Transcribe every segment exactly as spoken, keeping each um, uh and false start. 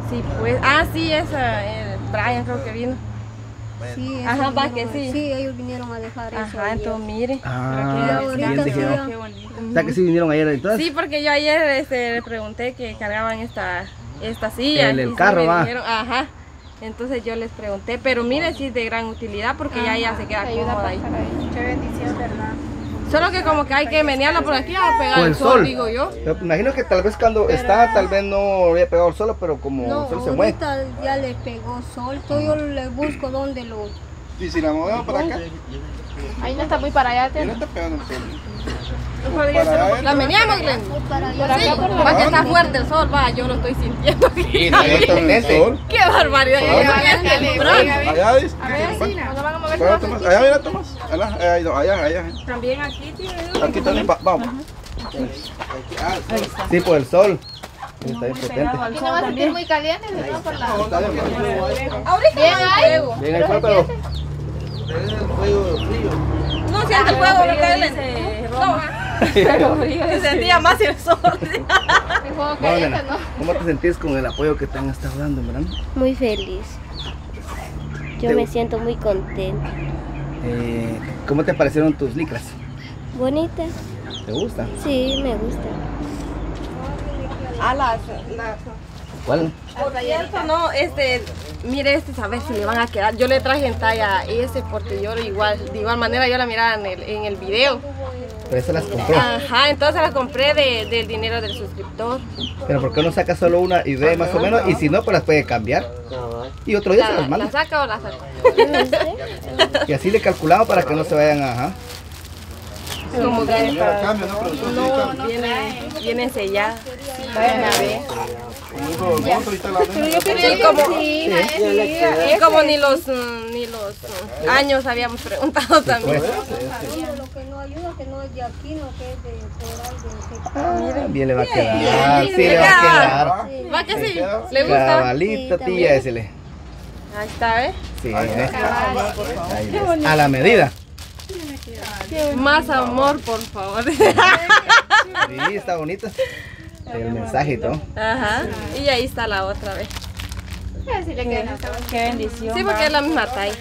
Sí, pues, ah, sí, esa, eh, Brian creo que vino. Sí, Ajá, va vinieron que a- sí. Sí, ellos vinieron a dejar eso. Ajá, ayer. entonces mire. Ah, Pero bien ahorita dijeron. sí, Qué bonito. O sea que sí vinieron ayer entonces. Sí, porque yo ayer este, le pregunté que cargaban esta, esta silla. El- el y sí carro, me va. dijeron, ajá. Entonces yo les pregunté, pero mire, sí es de gran utilidad porque ya ella se queda Ayuda a cómoda ahí. pasar ahí. Qué bendición, ¿verdad? Solo que como que hay que menearla por aquí a pegar Con el el sol, sol. digo yo. Pero me imagino que tal vez cuando está, tal vez no había pegado el sol, pero como No, el sol se mueve. ahorita ya le pegó sol, entonces yo le busco dónde lo... Y si la movemos para acá, Ahí no está muy para allá, y no ¿tiene? está pegando el sol. Podría ser- allá, La meneamos, Glenn. Para Por allá. acá, por la... Va que está fuerte el sol, va, yo lo estoy sintiendo aquí. Sí, está bien el sol. ¡Qué barbaridad! Ya Allá, llegué a temprano. Allá dice. A ver, sí, no van a mover Para, más. Tomás. Allá, mira, Tomás. Allá, allá, allá, allá. También aquí tiene. Aquí también, va- vamos. Ah, Sí, por el sol. Está bien potente. Aquí no va a sentir muy caliente, se va por la... está bien, va. Ahorita Bien, no ahí. hay fuego. Bien, ahí fue, pero No siente el fuego, ¿verdad, Glenn? No, se sentía más el sol. El juego no, caliente, nena, ¿no? ¿cómo te sentís con el apoyo que te han estado dando, verdad? Muy feliz. Yo Te- me siento muy contenta. Eh, ¿Cómo te parecieron tus licras? Bonita. ¿Te gusta? Sí, me gusta. A las, las ¿Cuál? Por cierto, no, este, mire este, a ver si le van a quedar. Yo le traje en talla ese porque yo igual, de igual manera yo la miraba en el, en el video. Pero esas las compró. Ajá, entonces la compré de, del dinero del suscriptor. Pero ¿por qué no sacas solo una y ve más o menos? Y si no, pues las puede cambiar. Y otro día se ¿La, las la manda. saca o la saca? Y así le calculamos para que no se vayan a... Ajá. Como que Mira, cambio, ¿no? Productor, sí, cambio. no, vienen, vienen selladas. Vayan a ver. Como dijo nosotros, ahorita la vemos. Sí, como, Sí, y como ni los, mm, ni los mm, años habíamos preguntado también. Pero lo que no ayuda, que no es de aquí, no que es de por ahí, de Ah, bien le va a quedar. Sí, le va a quedar. ¿Va que sí? ¿Le gusta? Cabalito, Sí, tía, decirle. Ahí está, ¿eh? Sí, ¿eh? Ahí es. A la medida. Más amor, por favor. Sí, está bonito. El mensaje y todo. Ajá. Y ahí está la otra vez. Decirle que no. Qué bendición. Sí, porque es la misma talla.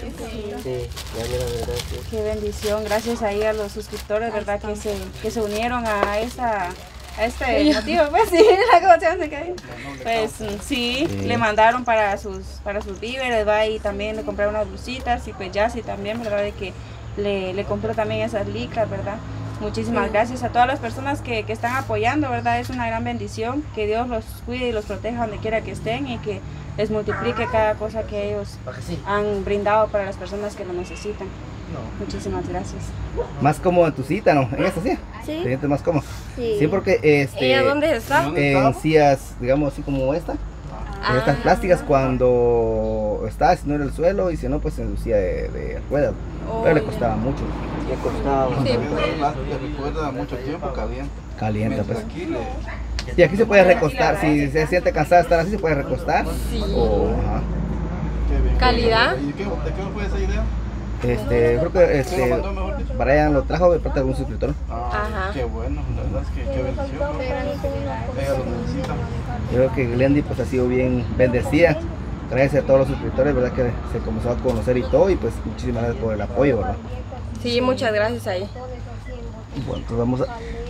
Qué bendición. Gracias ahí a los suscriptores, ¿verdad? Que se, que se unieron a esta... A este motivo, pues sí, la cosa se cae. Pues mm, sí, Sí. le mandaron para sus para sus víveres, ¿va? Y también le compraron unas blusitas y pues ya sí también, ¿verdad? De que le, le compró también esas licras, ¿verdad? Muchísimas gracias a todas las personas que, que están apoyando, ¿verdad? Es una gran bendición, que Dios los cuide y los proteja donde quiera que estén y que les multiplique cada cosa que ellos han brindado para las personas que lo necesitan. Muchísimas gracias. Más cómodo en tu cita, ¿no? En esta sí. Sí. ¿Te sientes más cómodo? Sí. Sí, porque este, ¿Ella dónde está? en sillas, digamos así como esta, en estas plásticas cuando está, si no era el suelo y si no, pues en silla de, de ruedas. Pero le costaba mucho. Le costaba. Sí, pues. Recuerda mucho tiempo caliente. Caliente, pues. Mientras aquí le... Y aquí se puede recostar, si se siente cansada de estar así, se puede recostar. Sí. O, ajá. Qué bien. Calidad. ¿Y de qué, de qué fue esa idea? Este, creo que ¿Quién lo este, mandó, mejor dicho? Brian lo trajo de parte de un suscriptor. Ah, Ajá. qué bueno, la verdad es que qué bendición. ¿no? Ella lo necesita. Yo creo que Glendy pues ha sido bien bendecida. Gracias a todos los suscriptores, verdad que se comenzó a conocer y todo, y pues muchísimas gracias por el apoyo, ¿verdad? Sí, muchas gracias ahí. Bueno, pues vamos a...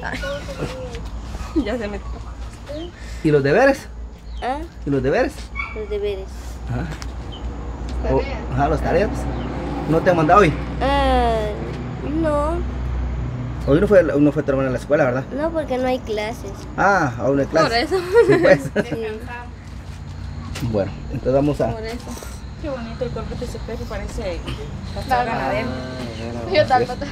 Ya se me... ¿Y los deberes? Ah, ¿Y los deberes? los deberes. Ajá. O- ajá, los tareas. ¿No te han mandado hoy? Ah, no, Hoy no fue, no fue tu hermana a la escuela, ¿verdad? no porque no hay clases. Ah, aún no hay clase. Por eso. Sí, pues. Sí. Bueno, entonces vamos a... Por eso. Qué bonito el cuerpo de ese perro, parece pastor ganadero. Yo tal, tal.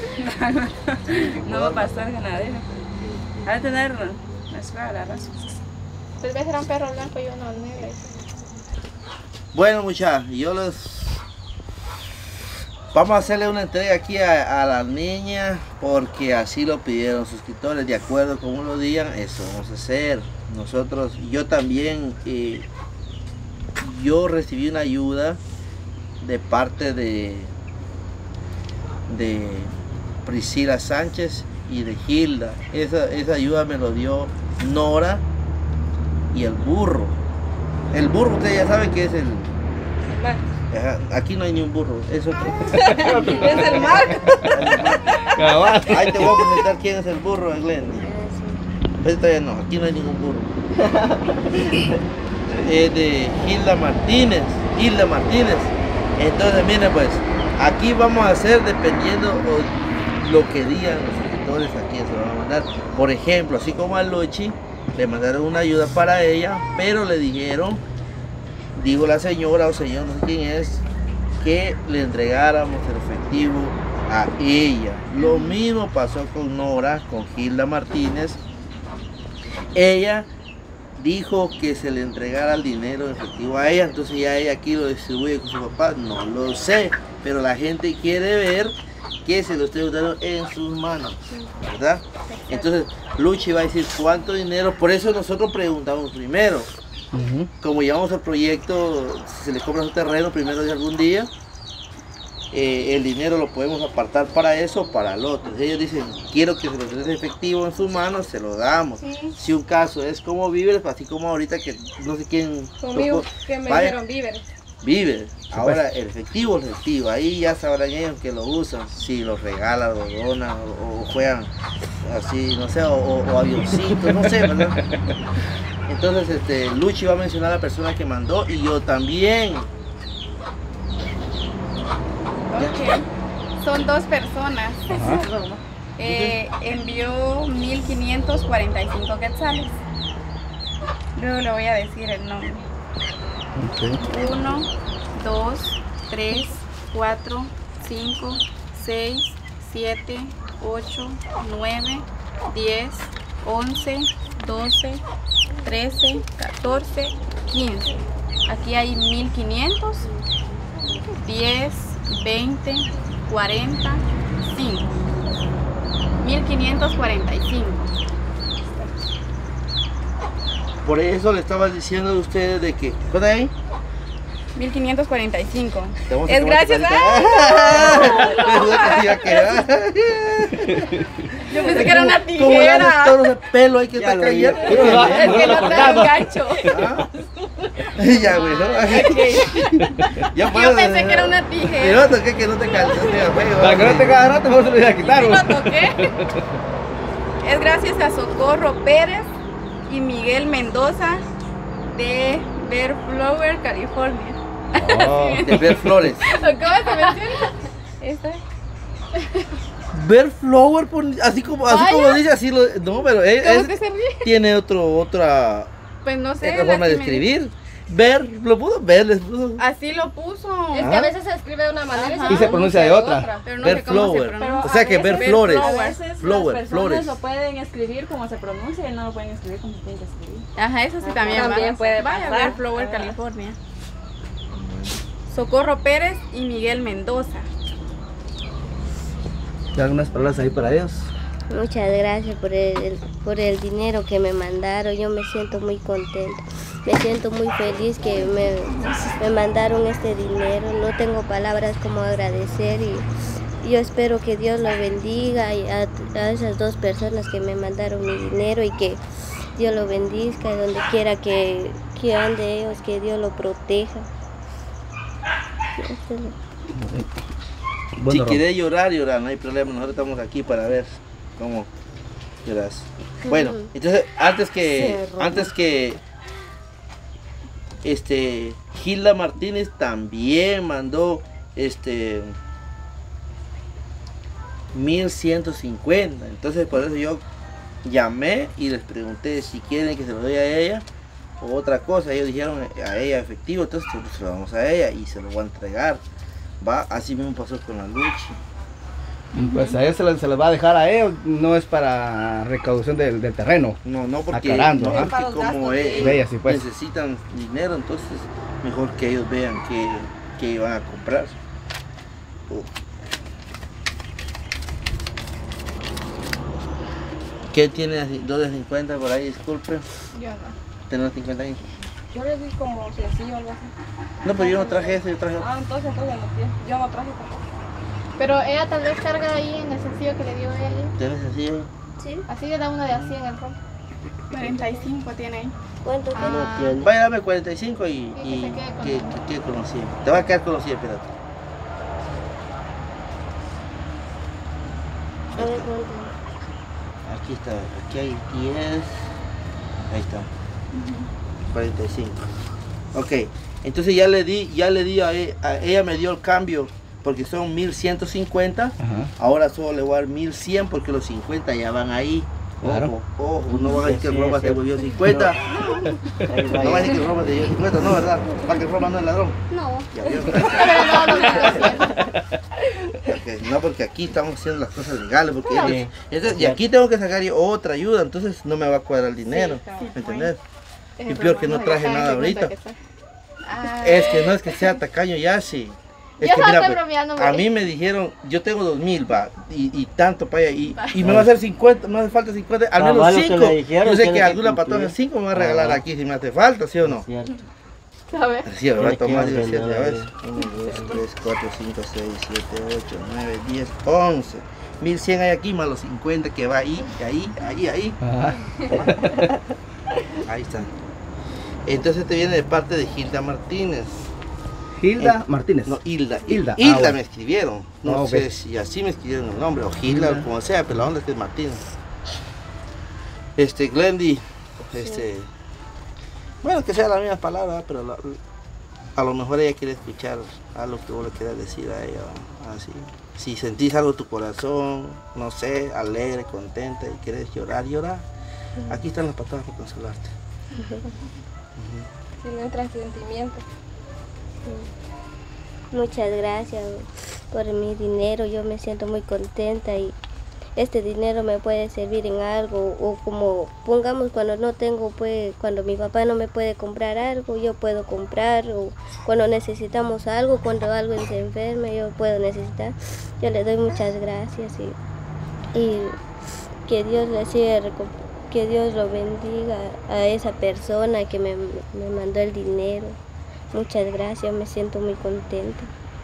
No, pastor ganadero. Ha de tener una escuela, la raza. Tal vez era un perro blanco y uno negro. Bueno, muchachos, yo les vamos a hacerle una entrega aquí a, a la niña porque así lo pidieron los suscriptores, de acuerdo como lo digan, eso vamos a hacer. Nosotros, yo también, eh, yo recibí una ayuda de parte de de Priscila Sánchez y de Hilda. Esa, esa ayuda me lo dio Nora y el burro. El burro, usted ya sabe que es el... Ajá, aquí no hay ni un burro, es otro. Es el mar. Cabal. Ahí te voy a presentar quién es el burro, Glenn. Pues todavía no, aquí no hay ningún burro. Es de Hilda Martínez. Hilda Martínez. Entonces, miren, pues, aquí vamos a hacer dependiendo o, lo que digan los escritores, a quién se lo van a mandar. Por ejemplo, así como a Luchi, le mandaron una ayuda para ella, pero le dijeron, digo la señora o señor, no sé quién es, que le entregáramos el efectivo a ella. Lo mismo pasó con Nora, con Hilda Martínez. Ella dijo que se le entregara el dinero efectivo a ella, entonces ya ella aquí lo distribuye con su papá, no lo sé, pero la gente quiere ver que se lo esté dando en sus manos, ¿verdad? Entonces Luchi va a decir cuánto dinero, por eso nosotros preguntamos primero. Uh-huh. Como llevamos el proyecto, si se le compra su terreno primero de algún día, eh, el dinero lo podemos apartar para eso o para el otro. Si ellos dicen, quiero que se lo den efectivo en sus manos, se lo damos. Sí. Si un caso es como víveres, así como ahorita que no sé quién... Conmigo, que me dieron víveres. Víveres. Ahora el efectivo, el efectivo, ahí ya sabrán ellos que lo usan, si lo regalan, lo donan o, o juegan así, no sé, o, o, o avioncitos, no sé, ¿verdad? Entonces, este, Luchi va a mencionar a la persona que mandó y yo también. Okay. Son dos personas. Eh, envió mil quinientos cuarenta y cinco quetzales. Luego le voy a decir el nombre. Okay. uno, dos, tres, cuatro, cinco, seis, siete, ocho, nueve, diez, once, doce, trece, catorce, quince. Aquí hay mil quinientos, diez, veinte, cuarenta, cinco. mil quinientos cuarenta y cinco. Por eso le estaba diciendo a ustedes de que... ¿Cuánto hay? mil quinientos cuarenta y cinco. Es gracias a... Yo pensé que era una tijera. Como le todo ese pelo hay que estar cayendo. Es que no trae un gancho. Ya, güey, ¿no? Yo pensé que era una tijera. Y no toqué que no te calces. Para que no te cada rato, vamos a lo a quitar. Sí lo toqué. Es gracias a Socorro Pérez y Miguel Mendoza de Bellflower, California. Oh, de Bellflores. ¿Cómo se menciona? Esta. Bellflower, así como, así como dice, así lo. No, pero es, ¿Cómo es, que se ríe? tiene otro, otra. Pues no sé. Otra forma de escribir. Ver, lo pudo ver, les puso. Así lo puso. Es que a veces se escribe de una manera y se pronuncia de otra. Pero no sé cómo se pronuncia. O sea que ver flores. A veces Flower, las personas flores. lo pueden escribir como se pronuncia y no lo pueden escribir como se tiene que escribir. Ajá, eso sí Ajá, también, también va. puede Vaya, pasar. Bellflower, Ah. California. Socorro Pérez y Miguel Mendoza. ¿Algunas palabras ahí para ellos? Muchas gracias por el, por el dinero que me mandaron. Yo me siento muy contenta. Me siento muy feliz que me, me mandaron este dinero. No tengo palabras como agradecer y yo espero que Dios lo bendiga y a, a esas dos personas que me mandaron mi dinero y que Dios lo bendiga y donde quiera que, que ande ellos, que Dios lo proteja. Bueno, si quieres llorar, llorar, no hay problema. Nosotros estamos aquí para ver cómo lloras. Bueno, entonces antes que antes que este Hilda Martínez también mandó este mil ciento cincuenta. Entonces por eso yo llamé y les pregunté si quieren que se lo doy a ella o otra cosa. Ellos dijeron a ella efectivo, entonces se lo damos a ella y se lo voy a entregar. Va, así mismo pasó con la Luchi. Pues a ella se les, se les va a dejar a ellos, no es para recaudación del, del terreno. No, no, porque, Aclarando, no, ¿ah? porque como ellos Bella, sí, pues. necesitan dinero, entonces mejor que ellos vean que, que van a comprar. Oh. ¿Qué tiene dos de cincuenta por ahí? Disculpe. Yo no. ¿Tenés cincuenta ahí? Yo le di como sencillo o algo así. No, pero yo no traje eso, yo traje otro. Ah, entonces, entonces no, yo no traje tampoco. Pero ella tal vez carga ahí en el sencillo que le dio ella. ¿Tienes sencillo? Sí. Así le da uno de así en el rol. cuarenta y cinco tiene ahí. ¿Cuánto Ah. tiene? Vaya, dame cuarenta y cinco y, Y que y se quede con que, los- que quede con los cien. Te va a quedar con los cien, espérate. A ver, ¿cuánto? Aquí está, aquí hay diez. Ahí está. cuarenta y cinco. Ok, entonces ya le di, ya le di a, e- a ella me dio el cambio porque son mil ciento cincuenta. Ajá. Ahora solo le voy a dar mil cien porque los cincuenta ya van ahí. Claro. Ojo, ojo, no van a decir que Sí, Roma sí. te volvió cincuenta. No van a decir que Roma te dio cincuenta, no, ¿verdad? Para que Roma no es ladrón. No. Ya vio. No, no, no, Ok, no, porque aquí estamos haciendo las cosas legales. Porque Sí. ellos- entonces, y aquí tengo que sacar yo otra ayuda, entonces no me va a cuadrar el dinero. ¿Me entendés? Y peor que no traje nada ahorita. Ah, Es que no es que sea tacaño ya, sí. Es Yo que solo mira, estoy pues, bromeando, a güey. mí me dijeron, yo tengo dos mil, va, y, y tanto para allá, y, y me va a hacer cincuenta, me hace falta cincuenta, al Ah, menos va, lo que cinco. le dijeron, Yo sé tiene que que alguna cumplir. patoja cinco me va a regalar Ah. aquí si me hace falta, ¿sí o no? Cierto. ¿Sabes? Sí, ¿verdad? Tiene que Tomás dice ordenar siete, ya ves. ahí. uno, dos, tres, cuatro, cinco, seis, siete, ocho, nueve, diez, once. mil cien hay aquí más los cincuenta que va ahí, ahí, ahí, ahí. Ajá. Ahí está. Entonces te viene de parte de Hilda Martínez. Hilda Martínez. No, Hilda. Hilda. Hilda Ah, bueno. me escribieron. No Ah, ok. sé si así me escribieron el nombre, o Hilda, Hilda. o como sea, pero la onda es que es Martínez. Este, Glendy, este. Bueno, que sea la misma palabra, pero la- a lo mejor ella quiere escuchar algo que vos le quieras decir a ella, ¿no? Así. Si sentís algo en tu corazón, no sé, alegre, contenta y querés llorar, llorar, aquí están las patadas para consolarte. Si no entra en sentimiento. Muchas gracias por mi dinero, yo me siento muy contenta y este dinero me puede servir en algo o como pongamos cuando no tengo, pues cuando mi papá no me puede comprar algo, yo puedo comprar o cuando necesitamos algo, cuando alguien se enferma, yo puedo necesitar. Yo le doy muchas gracias y, y que Dios le siga reco- que Dios lo bendiga a esa persona que me, me mandó el dinero. Muchas gracias, me siento muy contenta.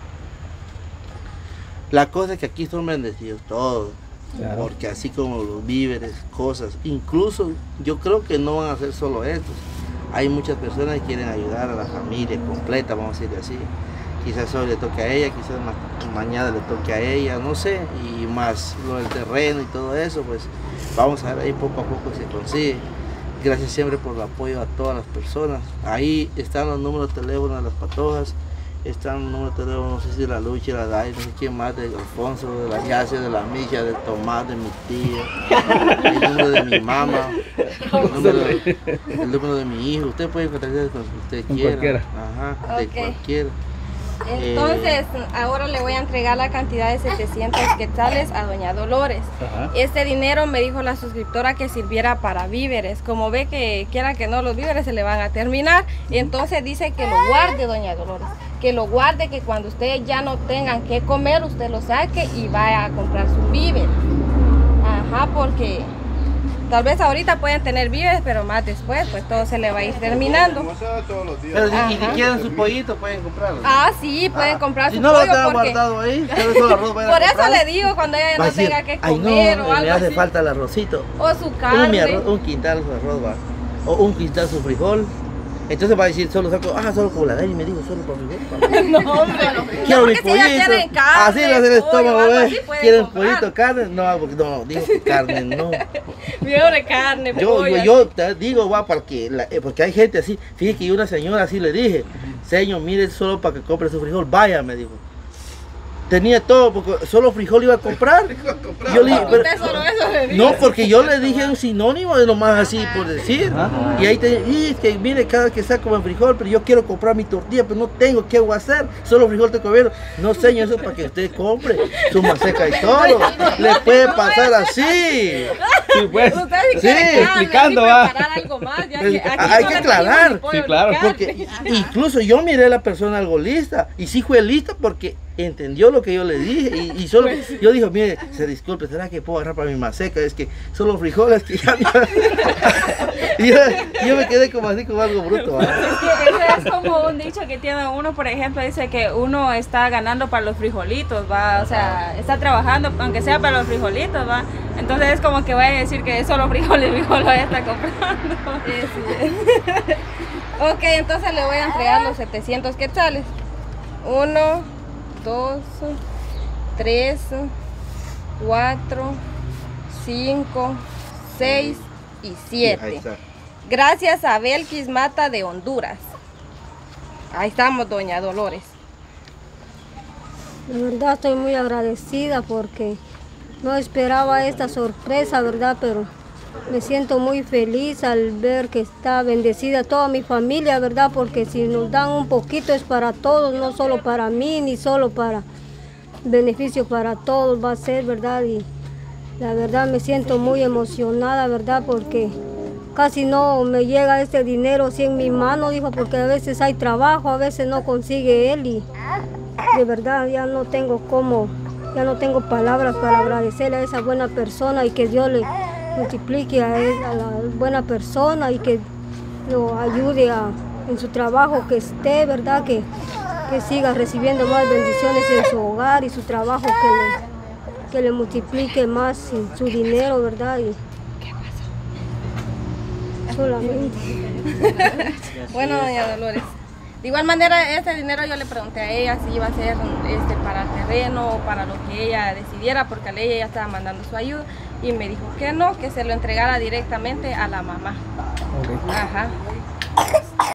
La cosa es que aquí son bendecidos todos, Claro. porque así como los víveres, cosas, incluso yo creo que no van a ser solo estos. Hay muchas personas que quieren ayudar a la familia completa, vamos a decirle así. Quizás hoy le toque a ella, quizás ma- mañana le toque a ella, no sé, y más lo del terreno y todo eso, pues vamos a ver ahí poco a poco si se consigue. Gracias siempre por el apoyo a todas las personas. Ahí están los números de teléfono de las patojas, están los números de teléfono, no sé si de la Lucha, la Dai, no sé quién más, de Alfonso, de la Yacia, de la Misha, de Tomás, de mi tía, el número de mi mamá, el número, el número de mi hijo. Usted puede contactarse con quien usted Con quiera. cualquiera. Ajá, de Ok. cualquiera. Entonces, ahora le voy a entregar la cantidad de setecientos quetzales a doña Dolores. Ajá. Este dinero me dijo la suscriptora que sirviera para víveres. Como ve que quiera que no, los víveres se le van a terminar. Entonces dice que lo guarde doña Dolores. Que lo guarde, que cuando ustedes ya no tengan que comer, usted lo saque y vaya a comprar sus víveres. Ajá, porque tal vez ahorita pueden tener víveres, pero más después, pues todo se le va a ir terminando. Pero si, y si Ajá. quieren su pollito, pueden comprarlo. Ah, sí, pueden comprar Si su no lo pollo están porque... guardado ahí, pero eso arroz vayan a Por eso comprar. le digo cuando ella Va no a decir, tenga que "Ay, comer no, o algo le hace así. falta el arrocito. O su Un, mi carne. arroz, un quintal de arroz va. O un quintal su frijol. Entonces va a decir, solo saco, ah, solo como la Dani me dijo, solo por frijol. No, hombre, no. Quiero No, mi porque si ella pollito. quiere carne, Así le hace el pollo, estómago, algo ¿ves? así, puede ¿Quieren comprar. pollito, carne? No, porque no, digo que carne no. Fiebre carne, Yo, pollo. yo, yo te digo, va, porque, la- eh, porque hay gente así. Fíjate que yo una señora así le dije, señor, mire, solo para que compre su frijol, vaya, me dijo. Tenía todo, porque solo frijol iba a comprar. Yo le dije, pero- Usted solo eso le dijo. no, porque yo le dije un sinónimo de nomás así por decir. Y ahí te y es que mire, cada que saco el frijol, pero yo quiero comprar mi tortilla, pero no tengo, ¿qué voy a hacer? Solo frijol te comiendo. No, señor, eso es para que usted compre su maseca y todo. Le puede pasar así. Sí, pues. Usted si Sí, quiere carne, explicando, sí, va. preparar algo más, ya Pues, que aquí hay no que le aclarar. pedimos ni pollo Sí, ni claro, carne. Porque incluso yo miré a la persona algo lista. Y sí fue lista porque entendió lo que yo le dije. Y, y solo yo dije, mire, se disculpe, ¿será que puedo agarrar para mi maseca? Es que solo frijoles que ya no. Y yo, yo me quedé como así, como algo bruto. ¿va? Es que eso es como un dicho que tiene uno, por ejemplo, dice que uno está ganando para los frijolitos, va, o sea, está trabajando, aunque sea para los frijolitos, va. Entonces es como que voy a decir que solo frijoles, frijoles voy a estar comprando. Sí, sí. Ok, entonces le voy a entregar los setecientos quetzales. Uno, dos, tres, cuatro, cinco, seis y Ahí siete. está. Gracias a Belkis Mata de Honduras. Ahí estamos, doña Dolores. La verdad estoy muy agradecida porque no esperaba esta sorpresa, ¿verdad? Pero me siento muy feliz al ver que está bendecida toda mi familia, ¿verdad? Porque si nos dan un poquito es para todos, no solo para mí, ni solo para beneficio para todos va a ser, ¿verdad? Y la verdad me siento muy emocionada, ¿verdad? Porque casi no me llega este dinero así en mi mano, dijo, porque a veces hay trabajo, a veces no consigue él y de verdad ya no tengo cómo, ya no tengo palabras para agradecerle a esa buena persona y que Dios le multiplique a, él, a la buena persona y que lo ayude a, en su trabajo, que esté, ¿verdad? Que, que siga recibiendo más bendiciones en su hogar y su trabajo, que le, que le multiplique más su dinero, ¿verdad? Y solamente. Bueno, doña Dolores. De igual manera, este dinero yo le pregunté a ella si iba a ser este, para el terreno o para lo que ella decidiera, porque a ella ya estaba mandando su ayuda y me dijo que no, que se lo entregara directamente a la mamá. Okay. Ajá.